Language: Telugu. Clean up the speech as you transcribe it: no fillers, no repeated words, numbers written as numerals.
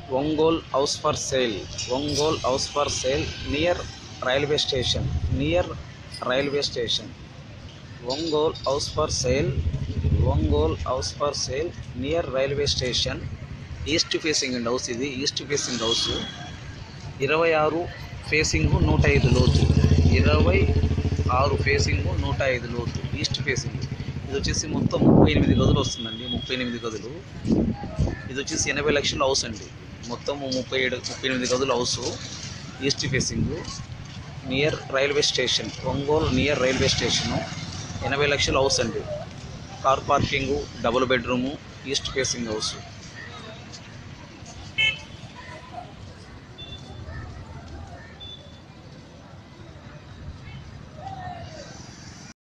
Ongole house for sale. Ongole house for sale near railway station. Near railway station. Ongole house for sale. Ongole house for sale near railway station. East facing and house. ఇది ఈస్ట్ ఫేసింగ్ హౌస్. 26 ఫేసింగ్ 105 లోతు. 26 ఫేసింగ్ 105 లోతు. East facing. ఇది వచ్చేసి మొత్తం 38 గదులు వస్తుందండి. 38 గదులు. ఇది వచ్చేసి 80 లక్షల హౌస్ అండి. మొత్తం 38 గదుల house. East facing near railway station. Ongole near railway station. 80 లక్షల హౌస్ అండి. Car parking, double bedroom, east facing house.